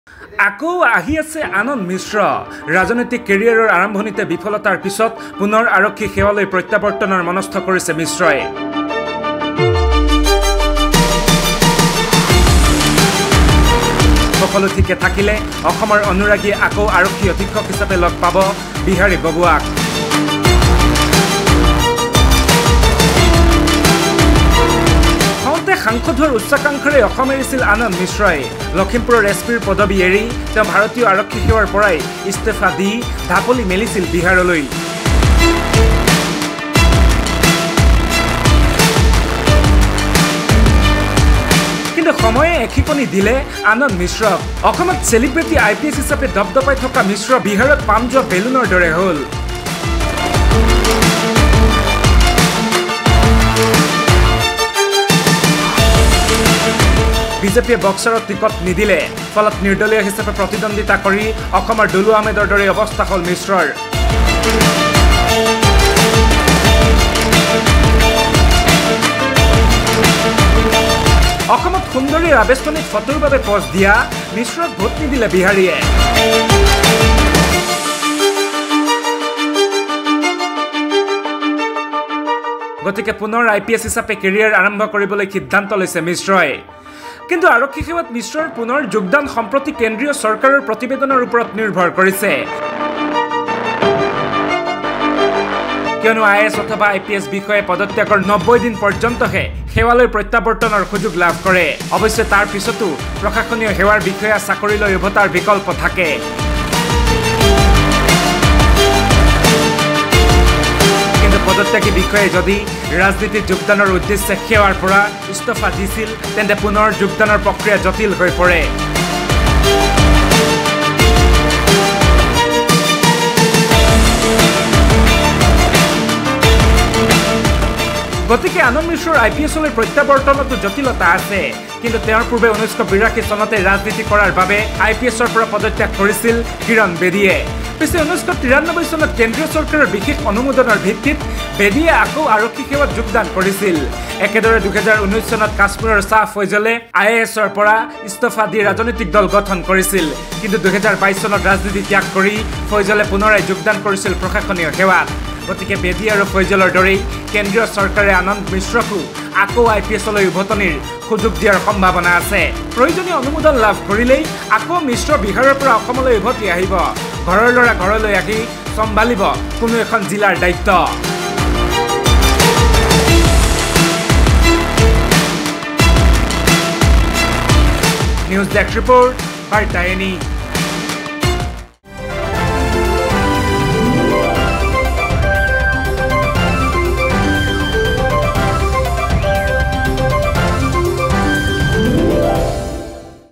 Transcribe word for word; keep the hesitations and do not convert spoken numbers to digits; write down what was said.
আকৌ আহি আছে আনন্দ মিশ্ৰ ৰাজনৈতিক কেৰিয়াৰৰ আৰম্ভণিতে বিফলতাৰ পিছত পুনৰ আৰক্ষী সেৱালৈ প্ৰত্যাৱৰ্তনৰ মনস্থ কৰিছে মিশ্ৰই সকলো ঠিকে থাকিলে অসমৰ অনুৰাগী আকৌ আৰক্ষী অধীক্ষক হিচাপে লগ পাব বিহাৰী ববুৱাক সাংসদৰ উচ্চাকাংক্ষাৰে অসম এৰিছিল আনন্দ মিশ্ৰই লখিমপুৰৰ এছ পিৰ পদবী এৰি তেওঁ ভাৰতীয় আৰক্ষী সেৱাৰ পৰাই ইস্তফা দি ঢাপলি মেলিছিল বিহাৰলৈ কিন্তু সময়ে এখিপনি দিলে আনন্দ মিশ্ৰক অসমত চেলিব্ৰিটি আই পি এছ হিচাপে দপদপাই থকা মিশ্ৰ বিহাৰত পাম যোৱা বেলুনৰ দৰে হ'ল বিজেপিয়ে বক্সাৰত টিকট নিদিলে ফলত নিৰ্দলীয় হিচাপে প্ৰতিদ্বন্দ্বিতা কৰি অসমৰ দুলু আহমেদৰ দৰে অৱস্থা হ'ল মিশ্ৰৰ অসমত সুন্দৰীৰ আবেষ্টনিক ফটোৰ বাবে পজ দিয়া মিশ্ৰক ভোট নিদিলে বিহাৰীয়ে গতিকে পুনৰ আই পি এছ হিচাপে কেৰিয়াৰ আৰম্ভ কৰিবলৈ সিদ্ধান্ত লৈছে মিশ্ৰই কিন্তু আৰক্ষী সেৱাত মিশ্ৰৰ পুনৰ যোগদান সম্প্ৰতি কেন্দ্ৰীয় চৰকাৰৰ প্ৰতিবেদনৰ ওপৰত নিৰ্ভৰ কৰিছে কিয়নো আই এছ অথবা আই পি এছ বিষয়ে পদত্যাগৰ নব্বৈ দিন পৰ্যন্তহে সেৱালৈ প্ৰত্যাৱৰ্তনৰ সুযোগ লাভ কৰে অৱশ্যে তাৰ পিছতো প্ৰশাসনীয় সেৱাৰ বিষয়া চাকৰিলৈ উভতাৰ বিকল্প থাকে পদত্যাগী বিষয়ে যদি ৰাজনীতিত যোগদানৰ উদ্দেশ্যে সেৱাৰ পৰা ইস্তফা দিছিল তেন্তে পুনৰ যোগদানৰ প্ৰক্ৰিয়া জটিল হৈ পৰে গতিকে আনন্দ মিশ্ৰৰ আই পি এছলৈ প্ৰত্যাৱৰ্তনতো জটিলতা আছে কিন্তু তেওঁৰ পূৰ্বে ঊনৈছশ বিৰাশী চনতে ৰাজনীতি কৰাৰ বাবে আই পি এছৰ পৰা পদত্যাগ কৰিছিল কিৰণ বেদীয়ে পিছে ঊনৈছশ তিৰানব্বৈ চনত কেন্দ্ৰীয় চৰকাৰৰ বিশেষ অনুমোদনৰ ভিত্তিত বেদীয়ে আকৌ আৰক্ষী সেৱাত যোগদান কৰিছিল একেদৰে দুহেজাৰ ঊনৈছ চনত কাশ্মীৰৰ শাহ ফৈজলে আই এ এছৰ পৰা ইস্তফা দি ৰাজনৈতিক দল গঠন কৰিছিল কিন্তু দুহেজাৰ বাইছ চনত ৰাজনীতি ত্যাগ কৰি ফৈজলে পুনৰাই যোগদান কৰিছিল প্ৰশাসনীয় সেৱাত গতিকে বেদী আৰু ফৈজলৰ দৰেই কেন্দ্ৰীয় চৰকাৰে আনন্দ মিশ্ৰকো আকৌ আই পি এছলৈ উভতনিৰ সুযোগ দিয়াৰ সম্ভাৱনা আছে প্ৰয়োজনীয় অনুমোদন লাভ কৰিলেই আকৌ মিশ্ৰ বিহাৰৰ পৰা অসমলৈ উভতি আহিব ঘৰৰ ল'ৰা ঘৰলৈ আহি চম্ভালিব কোনো এখন জিলাৰ দায়িত্ব নিউজ ডেস্ক ৰিপৰ্ট বাৰ্তা এনি